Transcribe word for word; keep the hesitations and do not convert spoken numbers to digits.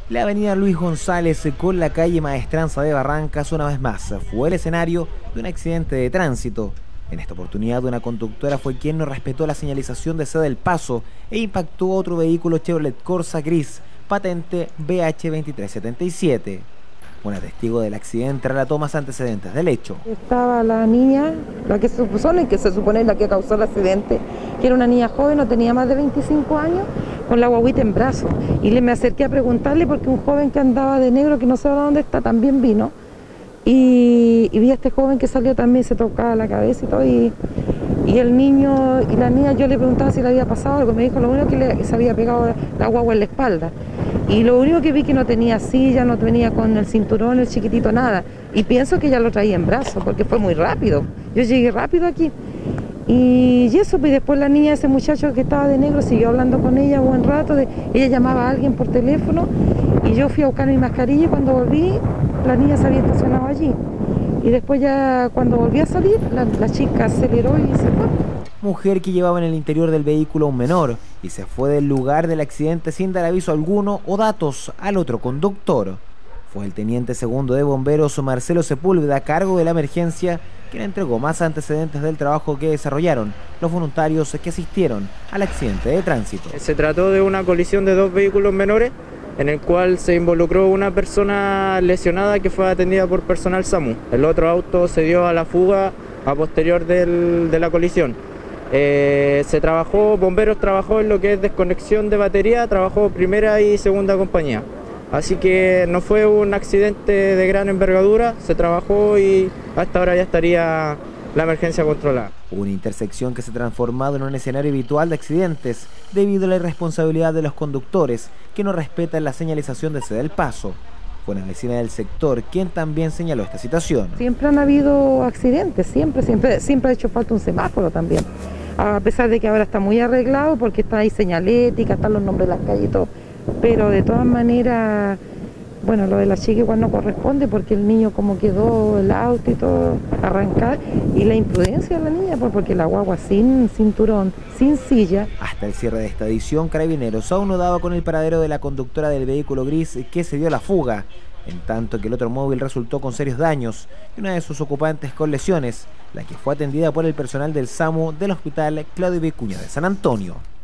La avenida Luis González con la calle Maestranza de Barrancas una vez más fue el escenario de un accidente de tránsito. En esta oportunidad una conductora fue quien no respetó la señalización de ceda el paso e impactó a otro vehículo Chevrolet Corsa gris, patente B H veintitrés setenta y siete. Una testigo del accidente relató más antecedentes del hecho. Estaba la niña, la que se supone, que se supone la que causó el accidente, que era una niña joven, no tenía más de veinticinco años, con la guaguita en brazos. Y le me acerqué a preguntarle porque un joven que andaba de negro, que no sé dónde está, también vino. Y, y vi a este joven que salió también, se tocaba la cabeza y todo. Y, y el niño y la niña, yo le preguntaba si le había pasado algo. Me dijo lo único que le, se había pegado la guagua en la espalda. Y lo único que vi que no tenía silla, no venía con el cinturón, el chiquitito, nada. Y pienso que ella lo traía en brazos, porque fue muy rápido. Yo llegué rápido aquí. Y, y eso, pues después la niña, ese muchacho que estaba de negro, siguió hablando con ella un buen rato. De, ella llamaba a alguien por teléfono y yo fui a buscar mi mascarilla y cuando volví, la niña se había estacionado allí. Y después ya, cuando volví a salir, la, la chica aceleró y se fue. Mujer que llevaba en el interior del vehículo a un menor y se fue del lugar del accidente sin dar aviso alguno o datos al otro conductor. Fue el teniente segundo de bomberos Marcelo Sepúlveda, a cargo de la emergencia, quien entregó más antecedentes del trabajo que desarrollaron los voluntarios que asistieron al accidente de tránsito. Se trató de una colisión de dos vehículos menores en el cual se involucró una persona lesionada que fue atendida por personal SAMU. El otro auto se dio a la fuga a posterior del, de la colisión. Eh, se trabajó, bomberos trabajó en lo que es desconexión de batería, trabajó primera y segunda compañía. Así que no fue un accidente de gran envergadura, se trabajó y hasta ahora ya estaría la emergencia controlada. Una intersección que se ha transformado en un escenario habitual de accidentes debido a la irresponsabilidad de los conductores que no respetan la señalización de ceda el paso. Fue una vecina del sector quien también señaló esta situación. Siempre han habido accidentes, siempre, siempre, siempre ha hecho falta un semáforo también. A pesar de que ahora está muy arreglado porque está ahí señalética, están los nombres de las calles y todo. Pero de todas maneras, bueno, lo de la chica igual no corresponde porque el niño como quedó el auto y todo arrancar. Y la imprudencia de la niña, pues porque la guagua sin cinturón, sin silla. Hasta el cierre de esta edición, Carabineros aún no daba con el paradero de la conductora del vehículo gris que se dio a la fuga, en tanto que el otro móvil resultó con serios daños y una de sus ocupantes con lesiones, la que fue atendida por el personal del SAMU del Hospital Claudio Vicuña de San Antonio.